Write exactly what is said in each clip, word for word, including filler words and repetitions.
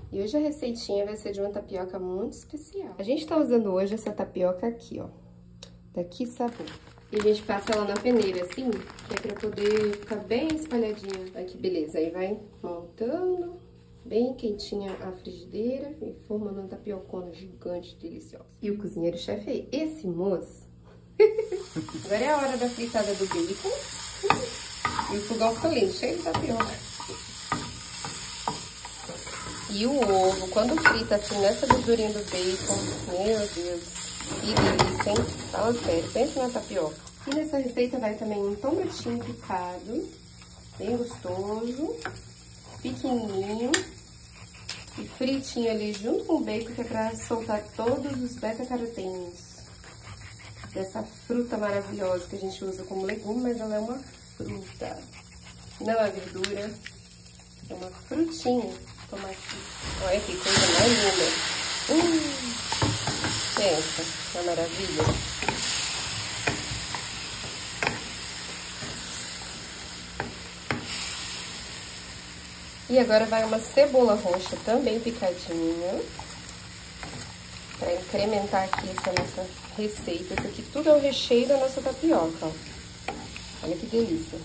E hoje a receitinha vai ser de uma tapioca muito especial. A gente tá usando hoje essa tapioca aqui, ó, daqui Sabor. E a gente passa ela na peneira, assim, que é pra poder ficar bem espalhadinha. Olha que beleza, aí vai montando, bem quentinha a frigideira e formando uma tapiocona gigante, deliciosa. E o cozinheiro-chefe é esse moço. Agora é a hora da fritada do bacon. E o fogão ficou lindo, cheio de tapioca. E o ovo, quando frita assim nessa gordurinha do bacon, meu Deus, que delícia, hein? Fala sério, pensa na tapioca. E nessa receita vai também um tomatinho picado, bem gostoso, pequenininho e fritinho ali junto com o bacon, que é pra soltar todos os beta-carotenos dessa fruta maravilhosa que a gente usa como legume, mas ela é uma fruta, não é verdura, é uma frutinha. Tomate. Olha que coisa mais linda. Hum, pensa, que maravilha. E agora vai uma cebola roxa também picadinha, para incrementar aqui essa nossa receita. Isso aqui tudo é o recheio da nossa tapioca, ó. Olha que delícia.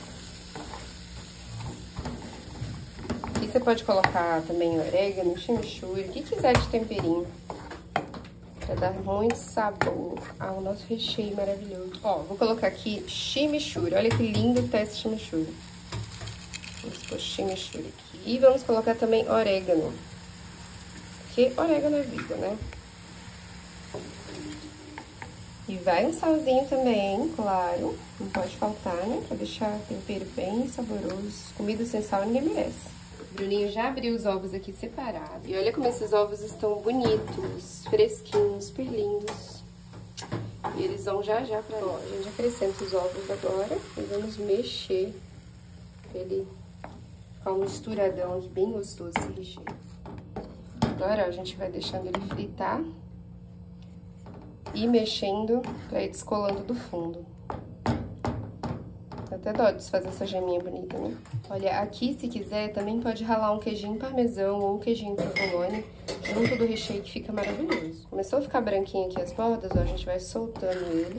Você pode colocar também orégano, chimichurri, o que quiser de temperinho, para dar muito sabor ao nosso recheio maravilhoso. Ó, vou colocar aqui chimichurri, olha que lindo que tá esse chimichurri. Vamos pôr chimichurri aqui. E vamos colocar também orégano, porque orégano é vida, né? E vai um salzinho também, claro, não pode faltar, né? Pra deixar o tempero bem saboroso. Comida sem sal ninguém merece. O Bruninho já abriu os ovos aqui separados. E olha como esses ovos estão bonitos, fresquinhos, super lindos. E eles vão já já pra... Ó, a gente acrescenta os ovos agora e vamos mexer pra ele ficar um misturadão aqui, bem gostoso esse recheio. Agora, ó, a gente vai deixando ele fritar e mexendo pra ir descolando do fundo. Até dó de desfazer essa geminha bonita, né? Olha, aqui, se quiser, também pode ralar um queijinho parmesão ou um queijinho provolone junto do recheio, que fica maravilhoso. Começou a ficar branquinho aqui as bordas, ó, a gente vai soltando ele.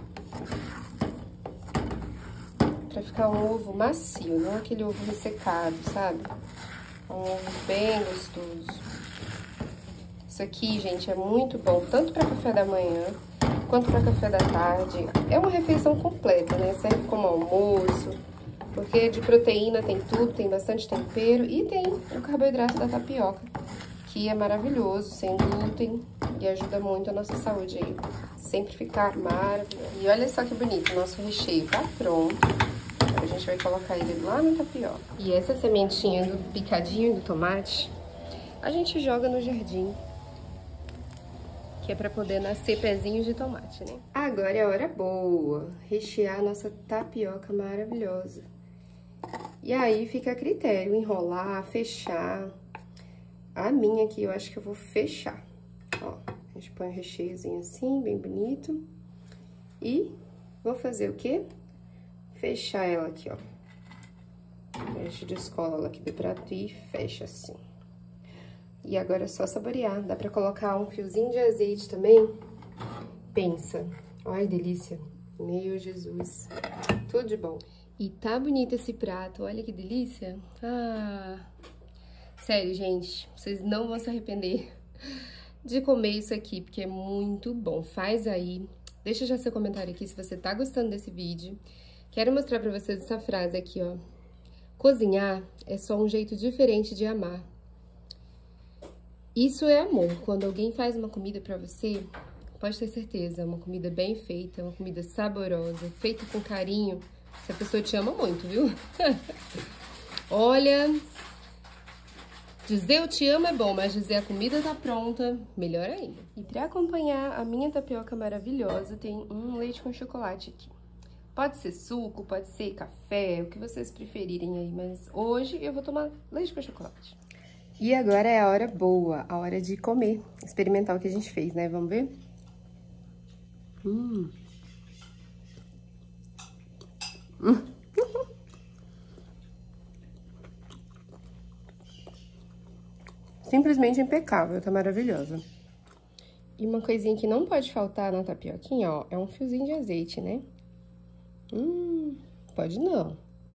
Pra ficar um ovo macio, não aquele ovo ressecado, sabe? Um ovo bem gostoso. Isso aqui, gente, é muito bom, tanto para café da manhã, quanto para café da tarde. É uma refeição completa, né? Serve como almoço, porque de proteína tem tudo, tem bastante tempero e tem o carboidrato da tapioca, que é maravilhoso, sem glúten e ajuda muito a nossa saúde aí. Sempre ficar maravilhoso. E olha só que bonito, o nosso recheio tá pronto. Agora a gente vai colocar ele lá na tapioca. E essa sementinha do picadinho do tomate, a gente joga no jardim, que é para poder nascer pezinhos de tomate, né? Agora é a hora boa, rechear a nossa tapioca maravilhosa. E aí fica a critério, enrolar, fechar. A minha aqui eu acho que eu vou fechar. Ó, a gente põe um recheiozinho assim, bem bonito. E vou fazer o quê? Fechar ela aqui, ó. A gente descola ela aqui do prato e fecha assim. E agora é só saborear. Dá pra colocar um fiozinho de azeite também. Pensa. Ai, delícia. Meu Jesus. Tudo de bom. E tá bonito esse prato. Olha que delícia. Ah... Sério, gente. Vocês não vão se arrepender de comer isso aqui, porque é muito bom. Faz aí. Deixa já seu comentário aqui se você tá gostando desse vídeo. Quero mostrar pra vocês essa frase aqui, ó. Cozinhar é só um jeito diferente de amar. Isso é amor. Quando alguém faz uma comida pra você, pode ter certeza, uma comida bem feita, uma comida saborosa, feita com carinho, essa pessoa te ama muito, viu? Olha, dizer eu te amo é bom, mas dizer a comida tá pronta, melhor ainda. E pra acompanhar a minha tapioca maravilhosa, tem um leite com chocolate aqui. Pode ser suco, pode ser café, o que vocês preferirem aí, mas hoje eu vou tomar leite com chocolate. E agora é a hora boa, a hora de comer, experimentar o que a gente fez, né? Vamos ver? Hum. Hum. simplesmente impecável, tá maravilhosa. E uma coisinha que não pode faltar na tapioquinha, ó, é um fiozinho de azeite, né? Hum, pode não.